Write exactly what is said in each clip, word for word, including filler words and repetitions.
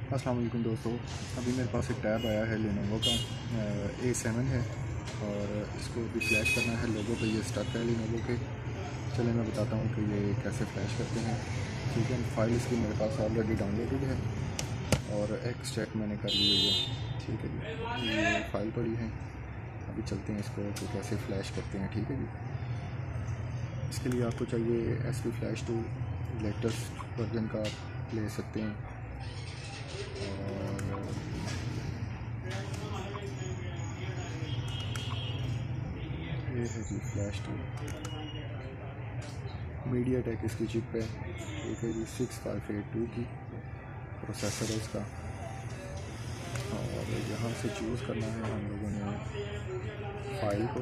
अस्सलाम वालेकुम दोस्तों, अभी मेरे पास एक टैब आया है लेनोवो का ए सेवन है और इसको भी फ्लैश करना है। लोगों पे ये स्टक है लेनोवो के। चलिए मैं बताता हूँ कि ये कैसे फ्लैश करते हैं। ठीक है, फाइल इसकी मेरे पास ऑलरेडी डाउनलोडेड है और एक्सट्रैक्ट मैंने कर ली हुई है। ठीक है जी, ये फ़ाइल पड़ी है। अभी चलते हैं इसको कि कैसे फ्लैश करते हैं। ठीक है जी, इसके लिए आपको चाहिए S P flash tool, latest version का आप ले सकते हैं। और ये है जी फ्लैश टू, मीडिया टेक इसकी चिप है। ठीक है जी, सिक्स फाइव एट टू की प्रोसेसर है इसका। और यहाँ से चूज़ करना है हम लोगों ने फाइल को।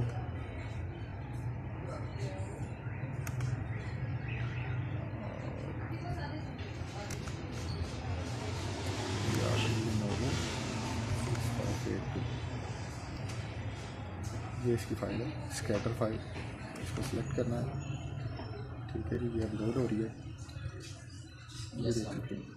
ये इसकी फ़ाइल है, स्कैटर फाइल। इसको सिलेक्ट करना है। ठीक है जी, ये अब लोड हो रही है, ये देख सकते हैं।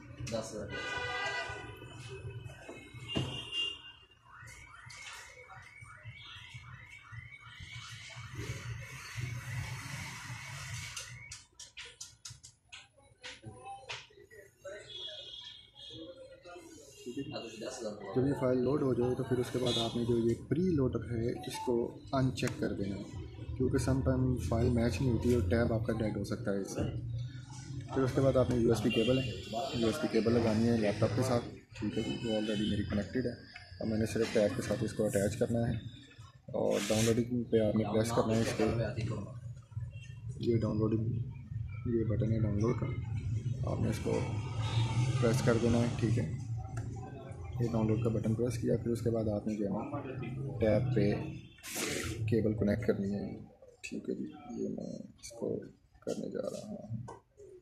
जब ये फ़ाइल लोड हो जाए तो फिर उसके बाद आपने जो ये प्री लोडर है इसको अनचेक कर देना है, क्योंकि सम टाइम फाइल मैच नहीं होती और टैब आपका डेड हो सकता है इससे। फिर उसके बाद आपने यूएसबी केबल है, यूएसबी केबल लगानी है लैपटॉप के साथ। ठीक है जी, वो ऑलरेडी मेरी कनेक्टेड है। अब मैंने सिर्फ टैब के साथ इसको अटैच करना है और डाउनलोडिंग पे आपने प्रेस करना है इसको। ये डाउनलोडिंग, ये बटन है डाउनलोड का, आपने इसको प्रेस कर देना है। ठीक है, ये डाउनलोड का बटन प्रेस किया। फिर उसके बाद आपने जो है ना टैब पे केबल कनेक्ट करनी है। ठीक है जी, ये मैं इसको करने जा रहा हूँ।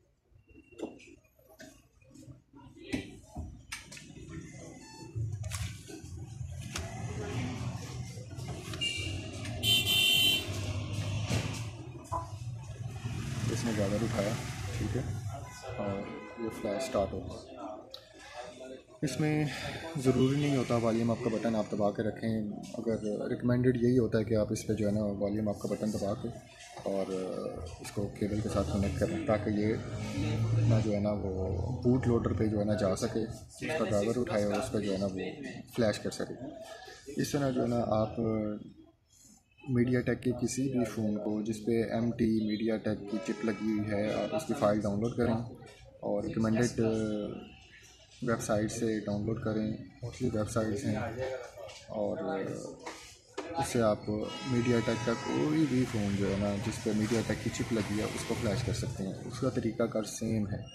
इसने ज़्यादा उठाया। ठीक है, और ये फ्लैश स्टार्ट होगा। इसमें ज़रूरी नहीं होता वॉल्यूम अप का बटन आप दबा के रखें। अगर रिकमेंडेड यही होता है कि आप इस पर जो है ना वॉल्यूम अप का बटन दबा के और इसको केबल के साथ कनेक्ट करें, ताकि ये ना जो है ना वो बूट लोडर पे जो है ना जा सके, उसका ड्राइवर उठाए और उस पर जो है ना वो फ्लैश कर सके। इस तरह जो है ना आप मीडिया टेक के किसी भी फ़ोन को जिस पे एम टी मीडिया टेक की चिप लगी हुई है, आप उसकी फ़ाइल डाउनलोड करें और रिकमेंडेड वेबसाइट से डाउनलोड करें। मोस्टली वेबसाइट्स हैं और उससे आप मीडिया टेक का कोई भी फ़ोन जो है ना जिस पे मीडिया टेक की चिप लगी है उसको फ्लैश कर सकते हैं। उसका तरीकाकार सेम है।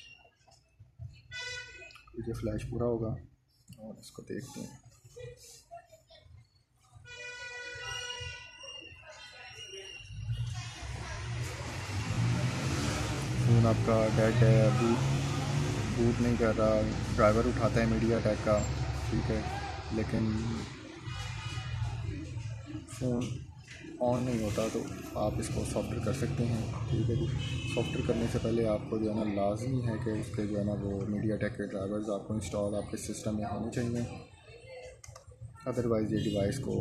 ये फ्लैश पूरा होगा और इसको देखते हैं। फ़ोन आपका डेड है, बूट बूट नहीं कर रहा, ड्राइवर उठाता है मीडिया टेक का। ठीक है, लेकिन फ़ोन ऑन नहीं होता तो आप इसको सॉफ्टवेयर कर सकते हैं। ठीक है जी, सॉफ्टवेयर करने से पहले आपको जो है ना लाजमी है कि उसके जो है ना वो मीडिया टेक के ड्राइवर्स आपको इंस्टॉल आपके सिस्टम में होने चाहिए, अदरवाइज़ ये डिवाइस को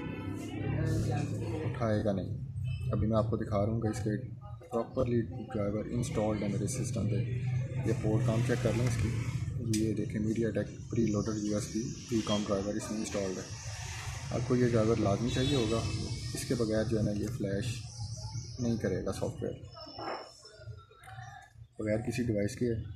उठाएगा नहीं। अभी मैं आपको दिखा रहा हूँ कि इसके प्रॉपरली ड्राइवर इंस्टॉल्ड है मेरे सिस्टम पे। ये पोर्ट काम चेक कर लें इसकी। ये देखें, MediaTek preloader U S B P com driver इसमें इंस्टॉल्ड है। आपको ये ड्राइवर लाजमी चाहिए होगा, इसके बगैर जो है ना ये फ्लैश नहीं करेगा सॉफ्टवेयर, बगैर किसी डिवाइस के है।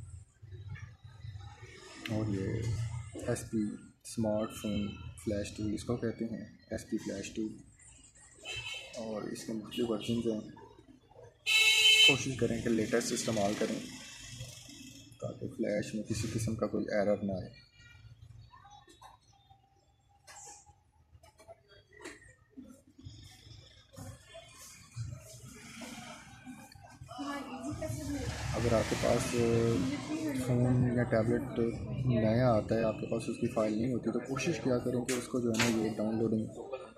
और ये S P smartphone flash tool इसको कहते हैं, एस पी फ्लैश टूल। और इसके मुख्तलिफ वर्जन हैं। कोशिश करें कि लेटेस्ट इस्तेमाल करें ताकि फ्लैश में किसी किस्म का कोई एरर ना आए। अगर आपके पास फ़ोन या टैबलेट नया आता है, आपके पास उसकी फ़ाइल नहीं होती, तो कोशिश किया करें कि उसको जो है ना ये डाउनलोडिंग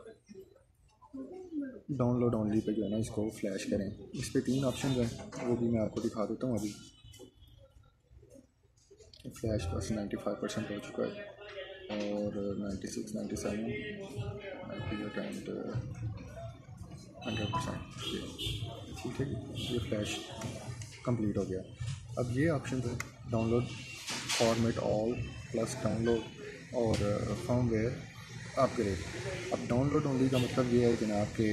डाउनलोड ओनली पे जो है ना इसको फ्लैश करें। इस पे तीन ऑप्शन हैं, वो भी मैं आपको दिखा देता हूँ। अभी फ्लैश बस नाइन्टी फाइव परसेंट हो चुका है और ninety six ninety seven ninety eight and hundred percent ठीक है। ये फ्लैश कंप्लीट हो गया। अब ये ऑप्शन है download format all plus download और फर्मवेयर अपग्रेड। अब डाउनलोड ओनली का मतलब ये है जनाब कि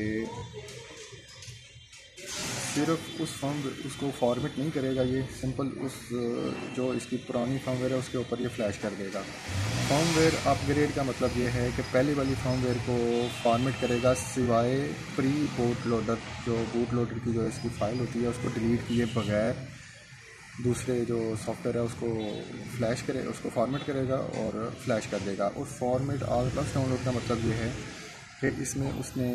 सिर्फ उस फॉर्म उसको फॉर्मेट नहीं करेगा, ये सिंपल उस जो इसकी पुरानी फॉर्मवेयर है उसके ऊपर ये फ्लैश कर देगा। फॉर्मवेयर अपग्रेड का मतलब ये है कि पहले वाली फॉर्मवेयर को फॉर्मेट करेगा सिवाय प्री बूट लोडर, जो बूट लोडर की जो इसकी फ़ाइल होती है उसको डिलीट किए बगैर दूसरे जो सॉफ्टवेयर है उसको फ्लैश करे उसको फॉर्मेट करेगा और फ्लैश कर देगा। और फॉर्मेट ऑल प्लस डाउनलोड का मतलब ये है कि इसमें उसने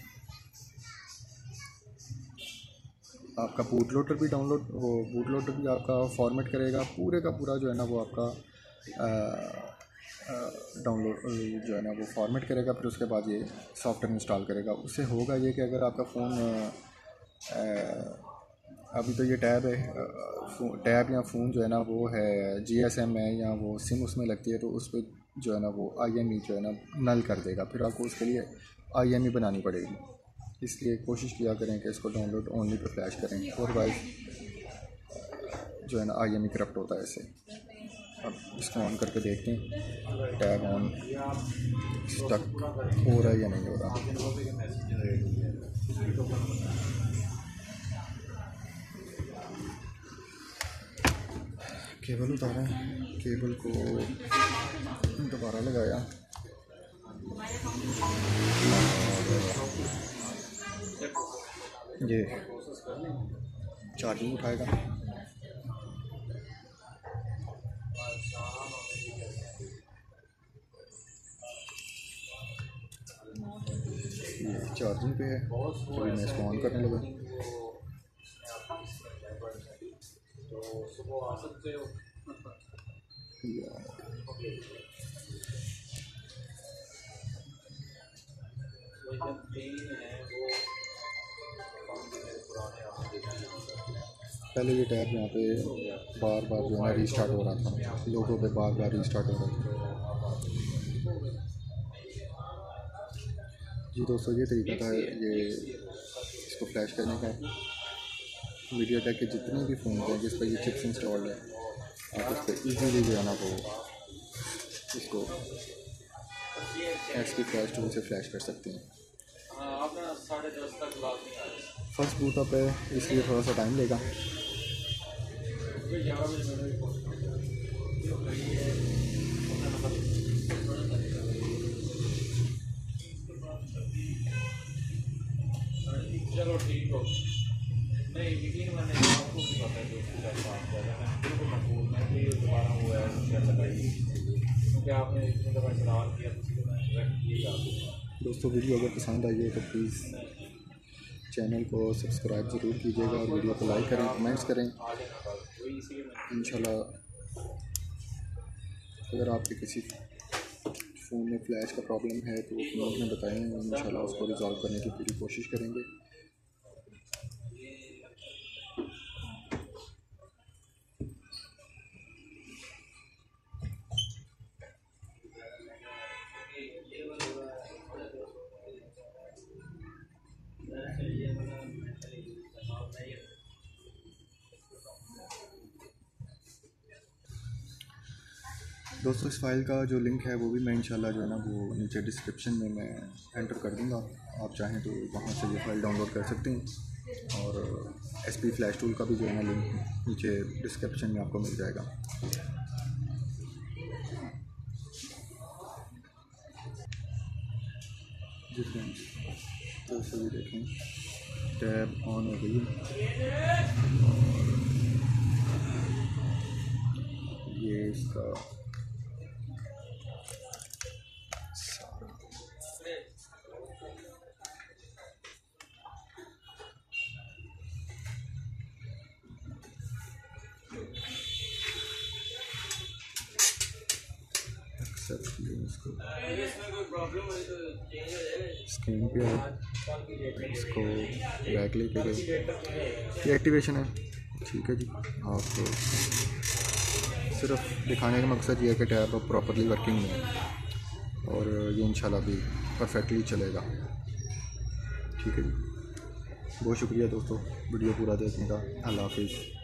आपका बूट लोडर भी डाउनलोड वो बूट लोडर भी आपका फॉर्मेट करेगा, पूरे का पूरा जो है ना वो आपका डाउनलोड जो है ना वो फॉर्मेट करेगा। फिर उसके बाद ये सॉफ्टवेयर इंस्टॉल करेगा। उससे होगा ये कि अगर आपका फ़ोन अभी तो ये टैब है टैब या फ़ोन जो है ना वो है जी एस एम है या वो सिम उसमें लगती है, तो उस पर जो है ना वो आई एम ई जो है ना नल कर देगा। फिर आपको उसके लिए आई एम ई बनानी पड़ेगी। इसलिए कोशिश किया करें कि इसको डाउनलोड ओनली पे फ्लैश करें, अदरवाइज जो है ना आई एम ई करप्ट होता है इससे। अब इसको ऑन करके देखते हैं टैब ऑन स्टक हो रहा है या नहीं हो रहा। केबल उतारा, केबल को दोबारा लगाया और ये चार्जिंग उठाएगा। ये चार्जिंग पे है, तो मैं इसको ऑन करने लगा। पहले ये टैब यहाँ पे बार बार जो है ना रीस्टार्ट हो रहा था, लोगों पे बार बार रीस्टार्ट हो रहा था। जी दोस्तों, ये तरीका था ये इसको फ्लैश करने का। मीडियाटेक के जितने भी फ़ोन हैं जिस पर ये चिप्स इंस्टॉल्ड है, आप उस पर ईजीली जो है ना वो इसको एस पी फ्लैश टूल से फ्लैश कर सकते हैं। फर्स्ट बूटअप है इसलिए थोड़ा सा टाइम लेगा। चलो ठीक हो। नहीं मीटिंग मैंने आपको भी पता है दोस्तों का काम कर रहा है, बिल्कुल मकबूल। मैं भी दोबारा वो है शेयर लगाई क्योंकि आपने इतनी दफ़ा इस्तेमाल किया तो मैं रख किएगा। दोस्तों वीडियो अगर पसंद आई है तो प्लीज़ चैनल को सब्सक्राइब ज़रूर कीजिएगा और वीडियो को लाइक करें, कमेंट्स करें। इंशाल्लाह अगर आपके किसी फ़ोन में फ्लैश का प्रॉब्लम है तो वो कमेंट में बताएं, इंशाल्लाह उसको रिजॉल्व करने की पूरी कोशिश करेंगे। दोस्तों इस फाइल का जो लिंक है वो भी मैं इंशाल्लाह जो है ना वो नीचे डिस्क्रिप्शन में मैं एंटर कर दूंगा। आप चाहें तो वहाँ से ये फ़ाइल डाउनलोड कर सकते हैं और एस पी फ्लैश टूल का भी जो है ना लिंक नीचे डिस्क्रिप्शन में आपको मिल जाएगा। जी फ्रेंड्स, दोस्तों ये देखें टैब ऑन हो गई और ये इसका स्क्रीन पे है, इसको बैक लेके गए, ये एक्टिवेशन है। ठीक है जी, आप सिर्फ दिखाने का मकसद ये है कि टैब अब प्रॉपरली वर्किंग में है और ये इंशाल्लाह भी परफेक्टली चलेगा। ठीक है जी, बहुत शुक्रिया दोस्तों वीडियो पूरा देखने का। अल्लाह हाफिज़।